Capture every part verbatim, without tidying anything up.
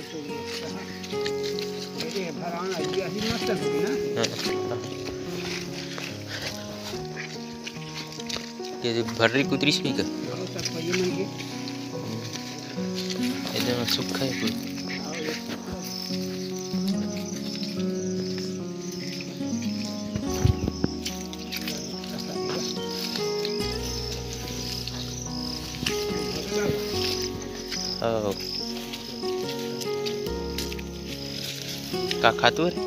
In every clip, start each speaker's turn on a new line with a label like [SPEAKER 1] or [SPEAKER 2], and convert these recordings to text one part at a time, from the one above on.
[SPEAKER 1] ये भर्री कुतरी भी का एकदम सूखा है पूरा। का खातू है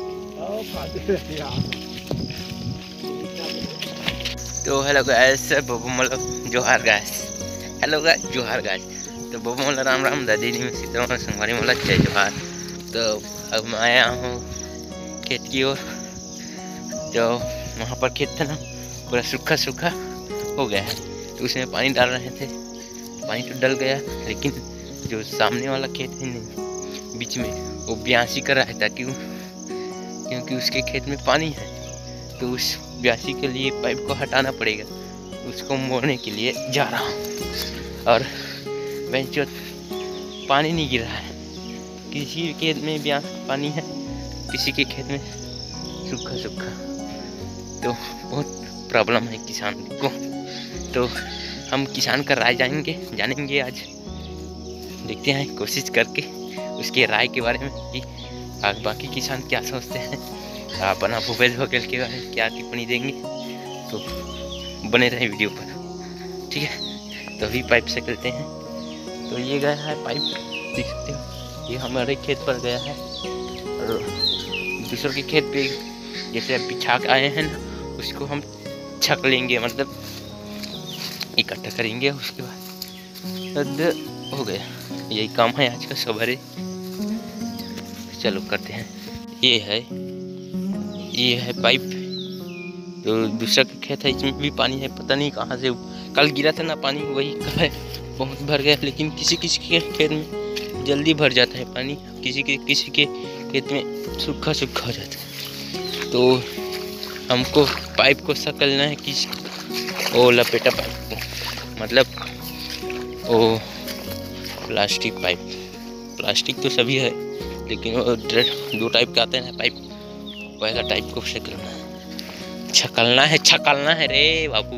[SPEAKER 1] तो हेलो गाइस, बबू मतलब जोहार गाइस, हेलो गाइस जोहार गाइस। तो बबू मतलब राम राम, दादी में सीता संगवारी मतलब जय जोहार। तो अब मैं आया हूँ खेत की ओर। जो वहाँ पर खेत था ना पूरा सूखा सूखा हो गया है, तो उसमें पानी डाल रहे थे। पानी तो डल गया, लेकिन जो सामने वाला खेत है नहीं बीच में, वो ब्यासी कर रहा है ताकि क्योंकि उसके खेत में पानी है, तो उस ब्यासी के लिए पाइप को हटाना पड़ेगा। उसको मोड़ने के लिए जा रहा हूँ। और बेंच पानी नहीं गिर रहा है, किसी के खेत में ब्यास पानी है, किसी के खेत में सूखा सूखा। तो बहुत प्रॉब्लम है किसान को। तो हम किसान का राय जानेंगे जानेंगे आज, देखते हैं कोशिश करके उसके राय के बारे में कि बाकी किसान क्या सोचते हैं, अपना भूपेश बघेल के बारे में क्या टिप्पणी देंगे। तो बने रहे वीडियो पर, ठीक है। तो अभी पाइप से करते हैं। तो ये गया है पाइप, देख सकते हो, ये हमारे खेत पर गया है और दूसरों के खेत पे जैसे बिछा के आए हैं ना, उसको हम छक लेंगे, मतलब इकट्ठा करेंगे। उसके बाद हो गया, यही काम है आज का सवेरे। चलो करते हैं। ये है ये है पाइप। तो दूसरा का खेत है, इसमें भी पानी है, पता नहीं कहाँ से कल गिरा था ना पानी, वही है बहुत भर गया। लेकिन किसी किसी के खेत में जल्दी भर जाता है पानी, किसी के किसी के खेत में सूखा सूखा हो जाता है। तो हमको पाइप को सकलना है, किस ओ लपेटा पाइप को, मतलब ओ प्लास्टिक पाइप। प्लास्टिक तो सभी है, लेकिन वो दो टाइप के आते हैं पाइप, पहला टाइप को छकलना है, छकलना है छकलना है रे बाबू।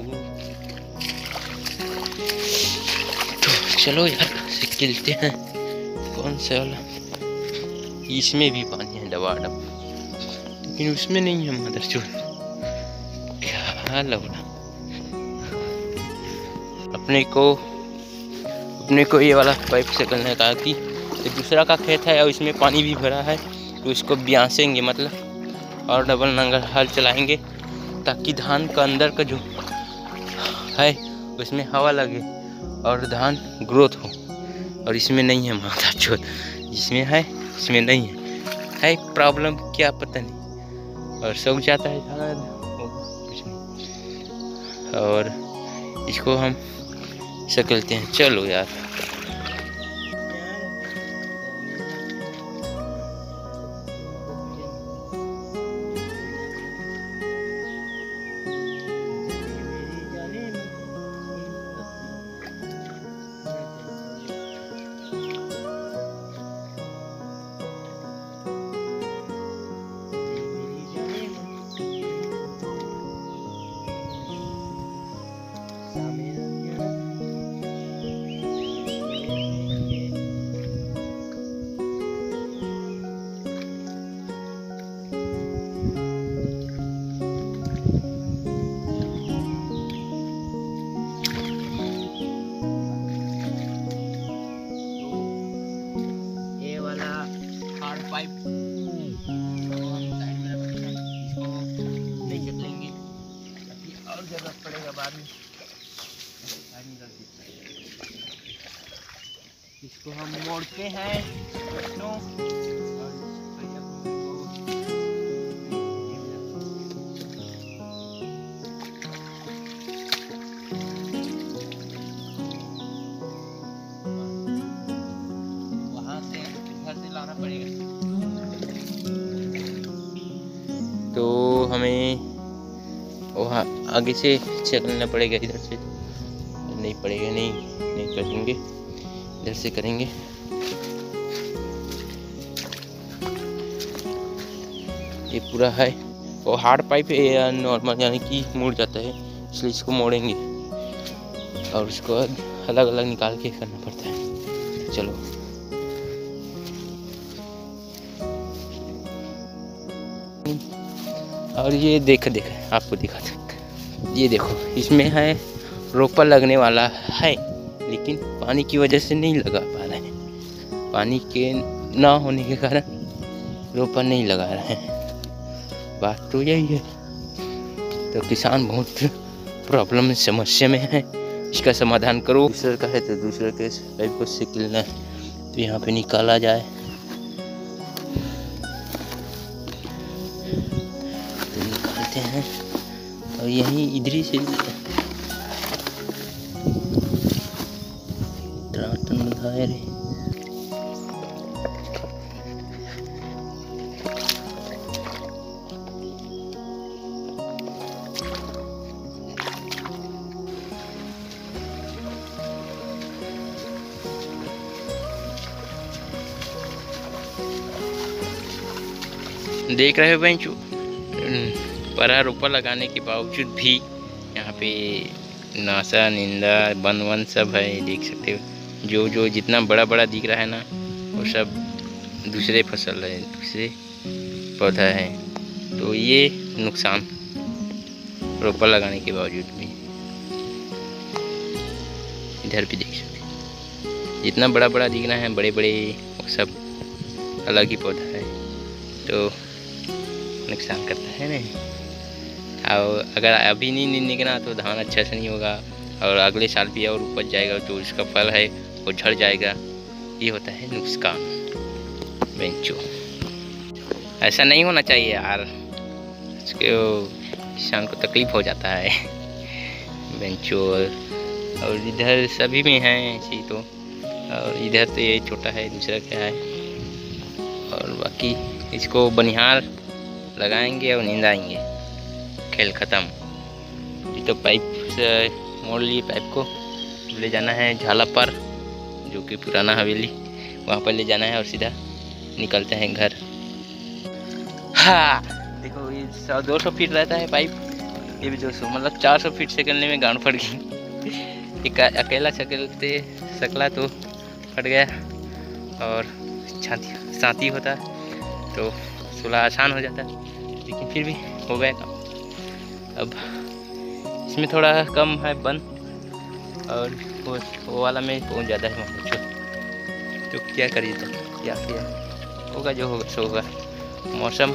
[SPEAKER 1] तो चलो यार सिलते हैं। कौन सा वाला, इसमें भी पानी है डबाडब, लेकिन उसमें नहीं है मदरचोद, क्या लौड़ा। अपने को अपने को ये वाला पाइप से करना है, ताकि तो दूसरा का खेत है और इसमें पानी भी भरा है, तो इसको ब्यासेंगे, मतलब और डबल नंगर हल चलाएंगे, ताकि धान का अंदर का जो है उसमें हवा लगे और धान ग्रोथ हो। और इसमें नहीं है माता चोट, जिसमें है इसमें नहीं है, है प्रॉब्लम क्या पता नहीं, और सूख जाता है धान कुछ नहीं। और इसको हम सकलते हैं। चलो यार पाइप तो हम साइड में रखते हैं, इसको नहीं चक लेंगे, और जरूरत पड़ेगा बाद में, साइड में रख देते हैं। इसको हम मोड़ते हैं दोस्तों, वहाँ से घर से लाना पड़ेगा। तो हमें वहाँ आगे से चलना पड़ेगा, इधर से नहीं पड़ेगा, नहीं नहीं करेंगे, इधर से करेंगे। ये पूरा है, वो हार्ड पाइप है या नॉर्मल यानी कि मुड़ जाता है, इसलिए इसको मोड़ेंगे और उसको अलग अलग निकाल के करना पड़ता है। चलो और ये देख देख आपको दिखा सकता, ये देखो इसमें है रोपर लगने वाला है, लेकिन पानी की वजह से नहीं लगा पा रहे हैं, पानी के ना होने के कारण रोपर नहीं लगा रहे हैं। बात तो यही है। तो किसान बहुत प्रॉब्लम समस्या में है, इसका समाधान करो। दूसरे का है तो दूसरे के पाइप को सिकलना है तो यहाँ पे निकाला जाए, तो निकालते हैं और यहीं इधर ही से रे। देख रहे हो बेंचू, परा रोपा लगाने के बावजूद भी यहाँ पे नासा निंदा वन वन सब है, देख सकते हो। जो जो जितना बड़ा बड़ा दिख रहा है ना, वो सब दूसरे फसल है, दूसरे पौधा है। तो ये नुकसान रोपा लगाने के बावजूद भी। इधर भी देख सकते हैं, जितना बड़ा बड़ा दिख रहा है, बड़े बड़े वो सब अलग ही पौधा है, तो नुकसान करता है नहीं। और अगर अभी नहीं निकला तो धान अच्छा से नहीं होगा, और अगले साल भी और उपज जाएगा, जो इसका फल है वो झड़ जाएगा। ये होता है नुकसान बेंचो। ऐसा नहीं होना चाहिए यार, इसके किसान को तकलीफ हो जाता है बेंचो। और इधर सभी में है ऐसी तो, और इधर तो ये छोटा है, दूसरा क्या है। और बाकी इसको बनिहार लगाएंगे और नींदाएंगे, खेल ख़त्म। ये तो पाइप से मोड़ लिए, पाइप को ले जाना है झाला पर, जो कि पुराना हवेली, वहाँ पर ले जाना है और सीधा निकलते हैं घर। हाँ देखो, ये सौ दो सौ फीट रहता है पाइप, ये भी दो सौ मतलब चार सौ फीट से करने में गांड फट गई। एक अकेला सकलते सकला तो फट गया, और छाती साथी होता तो सुलह आसान हो जाता, लेकिन फिर भी हो गया काम। अब इसमें थोड़ा कम है बन, और वो, वो वाला में बहुत ज़्यादा है बच्चों, तो क्या करिए, तो क्या किया होगा, जो होगा सो होगा। मौसम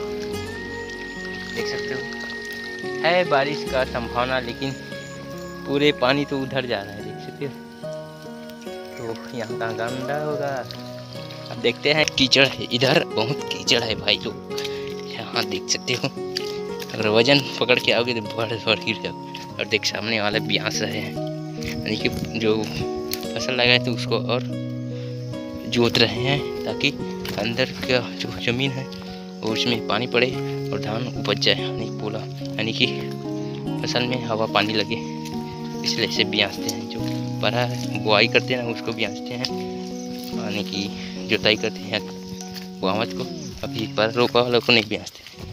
[SPEAKER 1] देख सकते हो, है बारिश का संभावना, लेकिन पूरे पानी तो उधर जा रहा है, देख सकते हो। तो यहाँ का गंदा होगा, अब देखते हैं। कीचड़ है इधर, बहुत कीचड़ है भाई, जो यहाँ देख सकते हो। अगर वजन पकड़ के आओगे तो बढ़ बढ़ गिर जाओ। और देख सामने वाले ब्यास रहे हैं, यानी कि जो फसल लगाए तो उसको और जोत रहे हैं, ताकि अंदर का जो ज़मीन है वो उसमें पानी पड़े और धान उपज जाए, यानी पूरा यानी कि फसल में हवा पानी लगे, इसलिए से ब्यासते हैं। जो परा बुआई करते हैं ना, उसको ब्यासते हैं, यानी कि जुताई करते हैं बुआवत को। अभी पर रोपा वालों को नहीं ब्यासते।